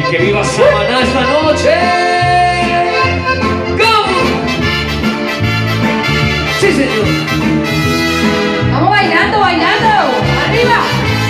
Que viva Samaná esta noche. ¡Vamos! Sí, señor. Vamos bailando, bailando. Arriba.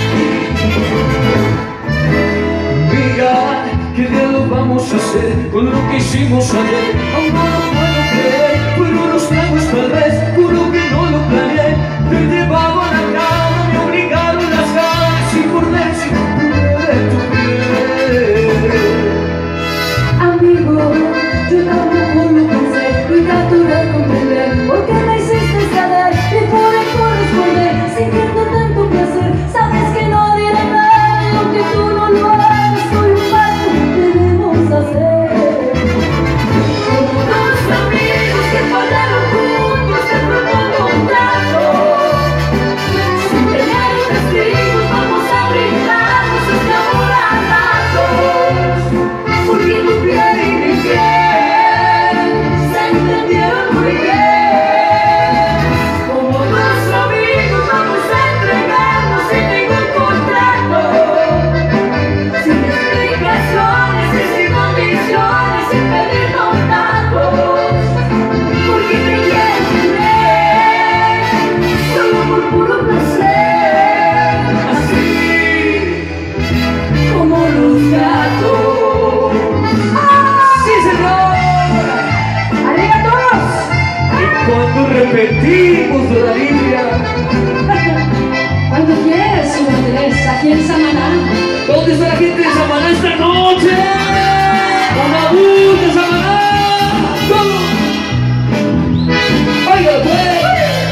Mira, ¿qué diablos vamos a hacer con lo que hicimos ayer? Aún no lo puedo creer, fueron los tragos tal vez, juro que no lo planeé. Te llevaba a la cama, me obligaron las ganas y por dentro pude tu piel. Amigo, yo tampoco lo pensé y trato de comprender por qué me hiciste ceder y pude corresponder sintiendo tanto placer. Sabes que no diré nada, aunque tú no lo hagas, soy un pacto que debemos hacer. Como dos amigos que fallaron juntos, te propongo un trato. Sin tener testigos, vamos a brindarnos este amor a ratos. Porque tu piel y mi piel se entendieron muy bien. Como dos amigos vamos a entregarnos sin ningún contrato, sin explicaciones y sin condiciones, sin pedirnos datos. Porque te quiero tener solo por puro placer, así como los gatos. ¡Sí, señor! Arriba todos. Y cuando repetimos la Biblia, Cuando quieras, su Andrés, aquí en Samaná. ¿dónde está la gente de Samaná esta noche? ¡Una bulla de Samaná! ¡Vamos! ¡Oiga, pues!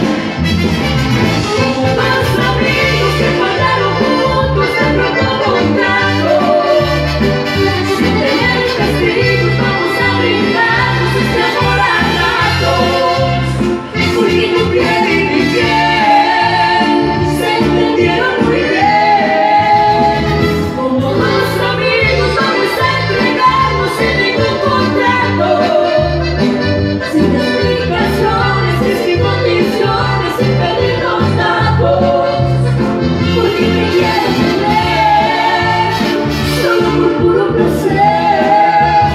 Como dos amigos que fallaron juntos, te propongo un trato. Sin tener testigos, vamos a brindarnos este amor a ratos. Porque tu piel y mi piel se entendieron muy bien. Como dos amigos vamos a entregarnos sin ningún contrato, sin explicaciones y sin condiciones, sin pedirnos datos. Porque te quiero tener solo por puro placer,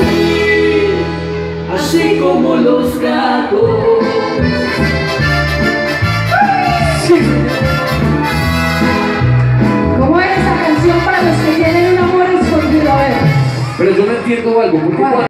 así como los gatos. ¿Cómo era esa canción para los que tienen un amor escondido? A ver. Pero yo no entiendo algo, porque ¿Cuál?